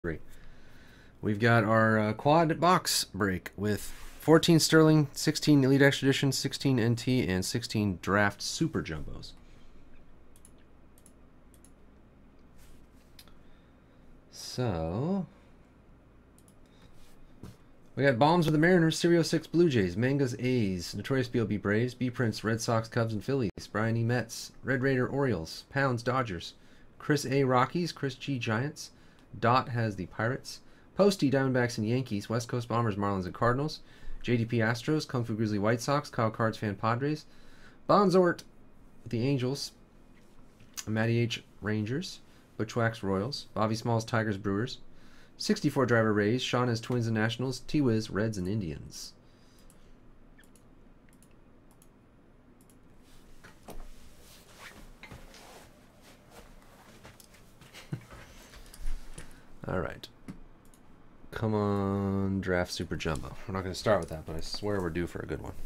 We've got our quad box break with 14 Sterling, 16 Elite Extra Edition, 16 NT, and 16 Draft Super Jumbos. So, we got Bombs with the Mariners, Series 6 Blue Jays, Mangas A's, Notorious B.O.B. Braves, B-Prince Red Sox, Cubs, and Phillies, Brian E. Mets, Red Raider Orioles, Pounds Dodgers, Chris A. Rockies, Chris G. Giants, Dot has the Pirates, Posty Diamondbacks and Yankees, West Coast Bombers, Marlins, and Cardinals, JDP Astros, Kung Fu Grizzly White Sox, Kyle Cards Fan Padres, Bonzort with the Angels, Matty H. Rangers, Butchwax Royals, Bobby Smalls Tigers Brewers, 64 Driver Rays, Sean has Twins and Nationals, T-Wiz Reds and Indians. All right. Come on, Draft Super Jumbo. We're not going to start with that, but I swear we're due for a good one.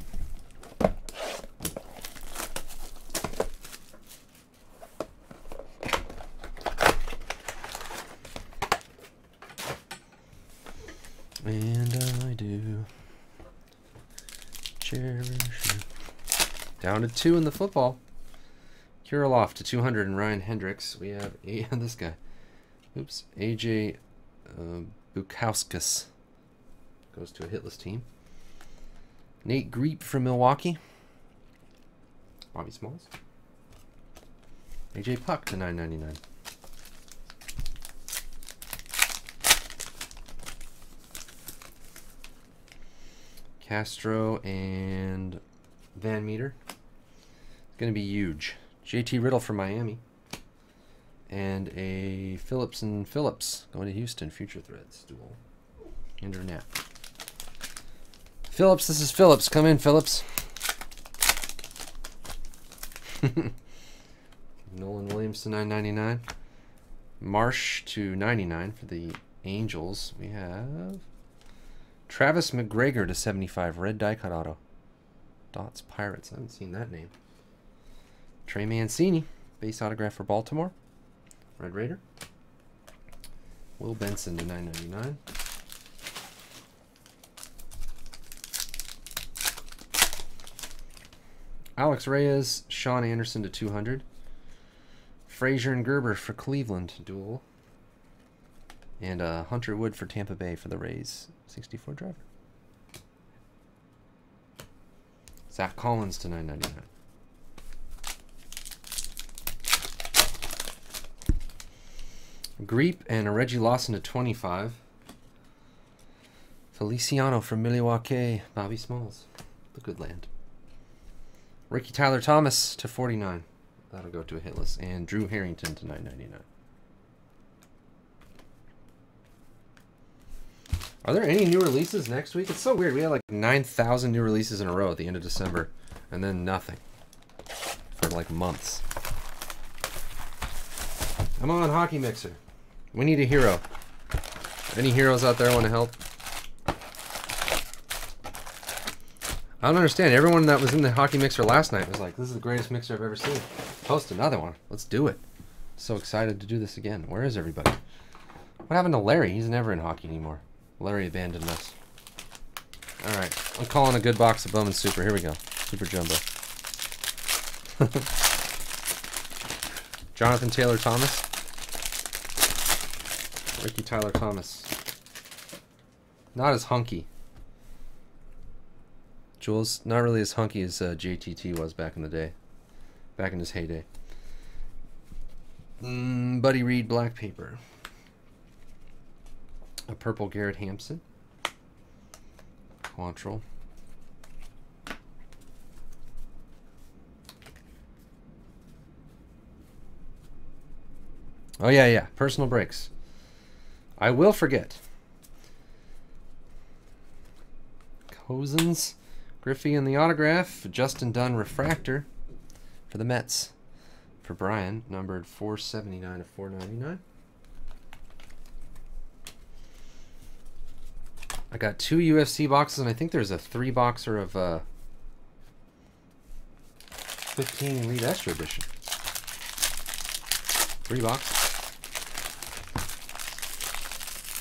And I do cherish you. Down to 2 in the football. Kirilov to 200 and Ryan Hendricks. We have this guy. Oops. AJ Bukauskas goes to a hitless team. Nate Greep from Milwaukee. Bobby Smalls. AJ Puck to 9.99. Castro and Van Meter. It's going to be huge. JT Riddle from Miami. And a Phillips and Phillips going to Houston. Future Threads duel. Andrew Knapp. Phillips, this is Phillips. Come in, Phillips. Nolan Williams to 9.99. Marsh to 99 for the Angels. We have Travis McGregor to 75. Red die cut auto. Dots Pirates. I haven't seen that name. Trey Mancini. Base autograph for Baltimore. Red Raider. Will Benson to 9.99. Alex Reyes, Sean Anderson to 200. Frazier and Gerber for Cleveland duel. And Hunter Wood for Tampa Bay for the Rays. 64 driver. Zach Collins to 9.99. Greep and a Reggie Lawson to 25. Feliciano from Milwaukee. Bobby Smalls. The good land. Ricky Tyler Thomas to 49. That'll go to a hitless. And Drew Harrington to 9.99. Are there any new releases next week? It's so weird. We had like 9,000 new releases in a row at the end of December. And then nothing. For like months. Come on, Hockey Mixer. We need a hero. Any heroes out there want to help? I don't understand. Everyone that was in the Hockey Mixer last night was like, this is the greatest mixer I've ever seen. Post another one. Let's do it. So excited to do this again. Where is everybody? What happened to Larry? He's never in hockey anymore. Larry abandoned us. Alright. I'm calling a good box of Bowman Super. Here we go. Super Jumbo. Jonathan Taylor Thomas. Ricky Tyler Thomas. Not as hunky. Jules, not really as hunky as JTT was back in the day. Back in his heyday. Buddy Reed Black Paper. A purple Garrett Hampson. Quantrill. Oh yeah. Personal breaks. I will forget. Cousins, Griffey and the autograph. Justin Dunn refractor for the Mets. For Brian, numbered 479 of 499. I got 2 UFC boxes, and I think there's a 3-boxer of 15 Elite Extra Edition. 3 boxes.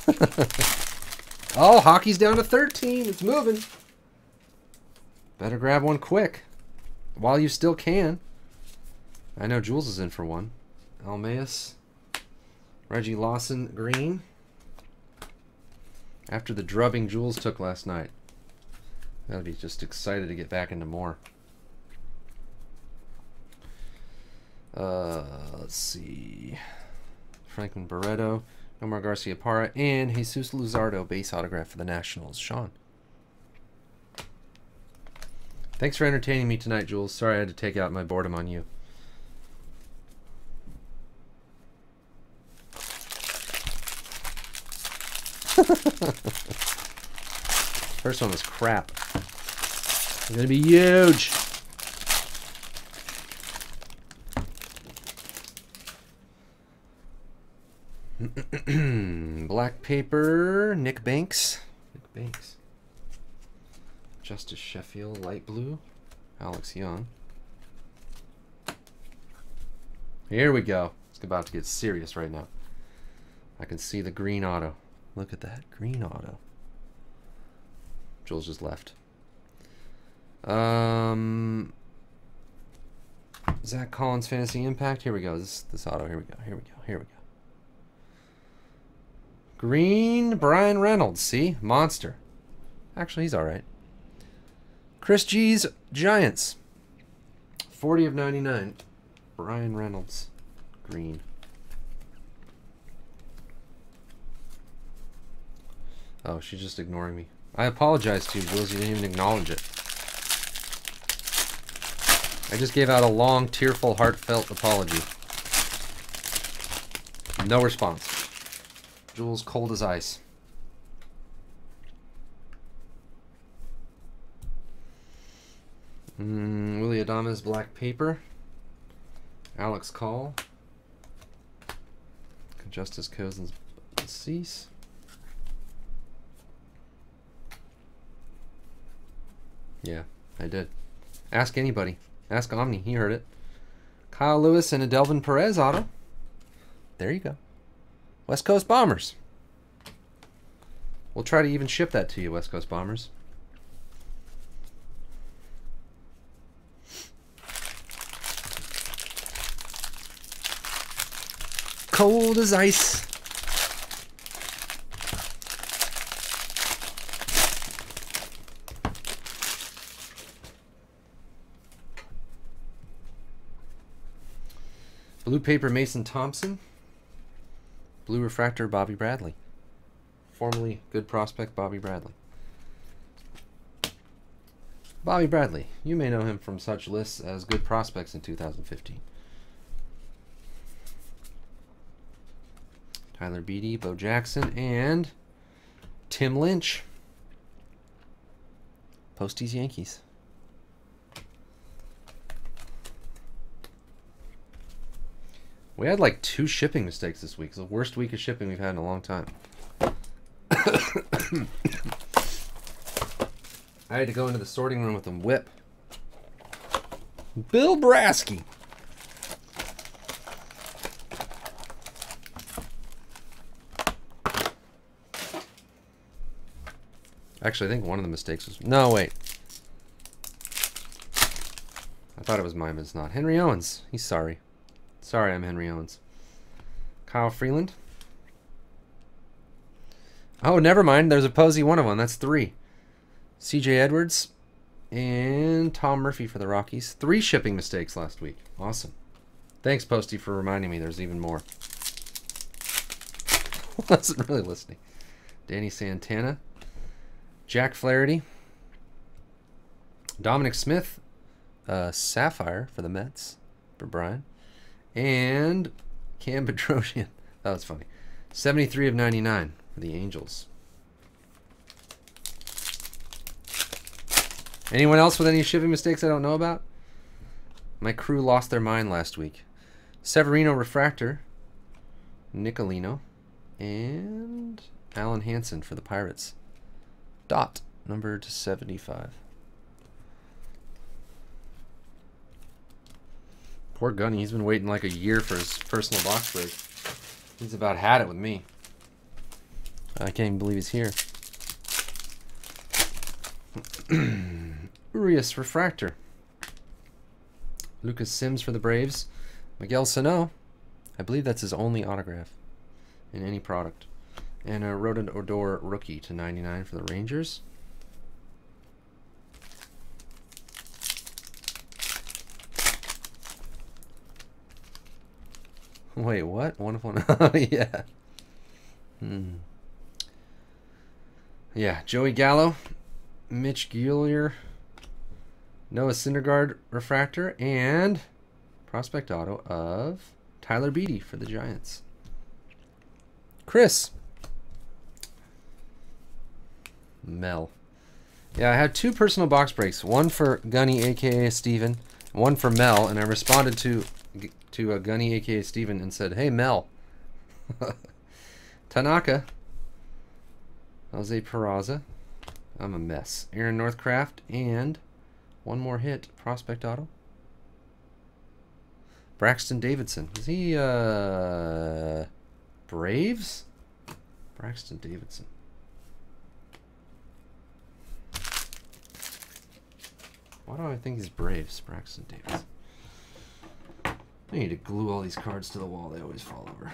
Oh, hockey's down to 13. It's moving. Better grab one quick while you still can. I know Jules is in for one. Almaeus. Reggie Lawson, green. After the drubbing Jules took last night. Gotta be just excited to get back into more. Let's see. Franklin Barreto, Omar Garcia Parra, and Jesus Luzardo, base autograph for the Nationals. Sean. Thanks for entertaining me tonight, Jules. Sorry I had to take out my boredom on you. First one was crap. It's gonna be huge. Black paper, Nick Banks. Nick Banks. Justice Sheffield, light blue. Alex Young. Here we go. It's about to get serious right now. I can see the green auto. Look at that green auto. Jules just left. Zach Collins Fantasy Impact. Here we go. This auto. Here we go. Here we go. Here we go. Green Brian Reynolds. See? Monster. Actually, he's all right. Chris G's Giants. 40 of 99. Brian Reynolds. Green. Oh, she's just ignoring me. I apologize to you, Jules. You didn't even acknowledge it. I just gave out a long, tearful, heartfelt apology. No response. Jules, cold as ice. Willie Adames, black paper. Alex Call. Justice Cousins, cease. Yeah, I did. Ask anybody. Ask Omni. He heard it. Kyle Lewis and a Delvin Perez auto. There you go. West Coast Bombers. We'll try to even ship that to you, West Coast Bombers. Cold as ice. Blue paper Mason Thompson. Blue refractor Bobby Bradley. Formerly good prospect Bobby Bradley. Bobby Bradley. You may know him from such lists as good prospects in 2015. Tyler Beatty, Bo Jackson, and Tim Lynch. Posties Yankees. We had like 2 shipping mistakes this week. It's the worst week of shipping we've had in a long time. I had to go into the sorting room with a whip. Bill Brasky. Actually, I think one of the mistakes was... No, wait. I thought it was mine, but it's not. Henry Owens. He's sorry. Sorry, I'm Henry Owens. Kyle Freeland. Oh, never mind. There's a Posey 101. That's 3. CJ Edwards. And Tom Murphy for the Rockies. 3 shipping mistakes last week. Awesome. Thanks, Posty, for reminding me there's even more. Wasn't really listening. Danny Santana. Jack Flaherty. Dominic Smith. Sapphire for the Mets. For Brian. And Cam Petrosian. That was funny. 73 of 99 for the Angels. Anyone else with any shipping mistakes I don't know about? My crew lost their mind last week. Severino Refractor. Nicolino. And Alan Hansen for the Pirates. Dot. Number 75. Poor Gunny, he's been waiting like a year for his personal box break. He's about had it with me. I can't even believe he's here. Urias Refractor. Lucas Sims for the Braves. Miguel Sano. I believe that's his only autograph in any product. And a Rodent Odor rookie to 99 for the Rangers. Wait, what? 1 of 1. Oh, yeah. Yeah, Joey Gallo, Mitch Gulier, Noah Syndergaard Refractor, and prospect auto of Tyler Beede for the Giants. Chris. Mel. Yeah, I had 2 personal box breaks. One for Gunny, a.k.a. Steven. One for Mel, and I responded to Gunny, a.k.a. Steven, and said, "Hey, Mel." Tanaka. Jose Peraza. I'm a mess. Aaron Northcraft, and one more hit. Prospect auto. Braxton Davidson. Is he, Braves? Braxton Davidson. Why do I think he's Braves? Braxton Davidson. I need to glue all these cards to the wall. They always fall over.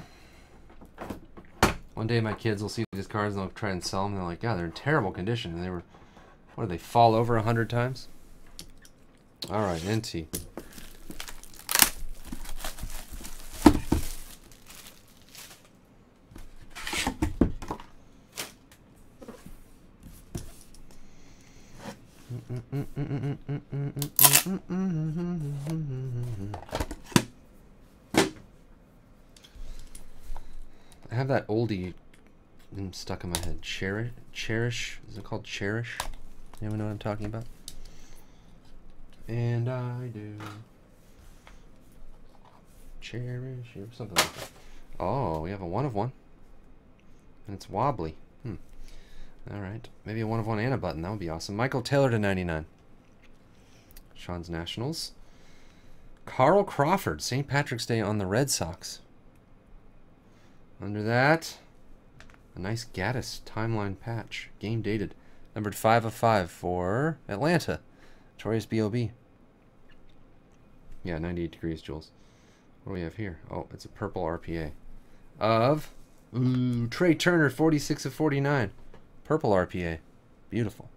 One day my kids will see these cards and they'll try and sell them. They're like, "God, they're in terrible condition." And they were, what did they fall over 100 times? All right, NT. I have that oldie stuck in my head. Cherish. Is it called Cherish? Anyone know what I'm talking about? And I do. Cherish or something like that. Oh, we have a 1 of 1. And it's wobbly. Alright. Maybe a 1 of 1 and a button. That would be awesome. Michael Taylor to 99. Sean's Nationals. Carl Crawford. St. Patrick's Day on the Red Sox. Under that, a nice Gaddis timeline patch. Game dated. Numbered 5 of 5 for Atlanta. Notorious B.O.B. Yeah, 98 degrees, Jules. What do we have here? Oh, it's a purple RPA. Of Trey Turner, 46 of 49. Purple RPA. Beautiful.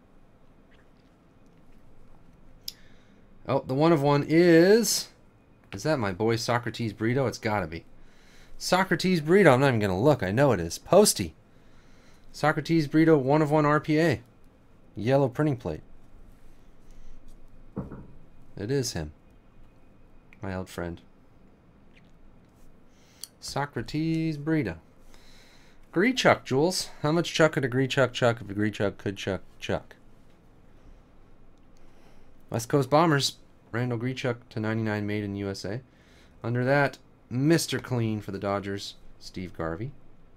Oh, the 1 of 1 is that my boy Socrates Brito? It's gotta be. Socrates Brito. I'm not even going to look. I know it is. Posty. Socrates Brito, 1 of 1 RPA. Yellow printing plate. It is him. My old friend. Socrates Brito. Grichuk, Jules. How much chuck could a Grichuk chuck if a Grichuk could chuck? West Coast Bombers. Randall Grichuk to 99, made in USA. Under that, Mr. Clean for the Dodgers, Steve Garvey.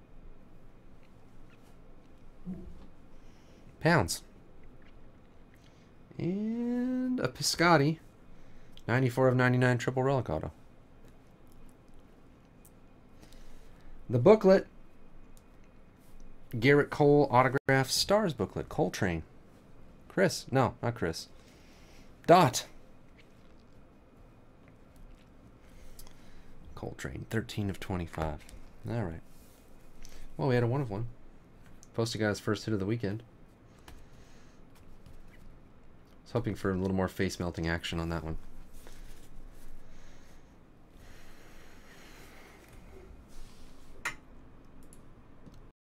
Pounds. And a Piscotti, 94 of 99 triple relic auto. The booklet, Garrett Cole autograph Stars booklet, Coltrane. Chris. No, not Chris. Dot. Coltrane, 13 of 25. All right. Well, we had a 1 of 1. Posty got his first hit of the weekend. I was hoping for a little more face melting action on that one.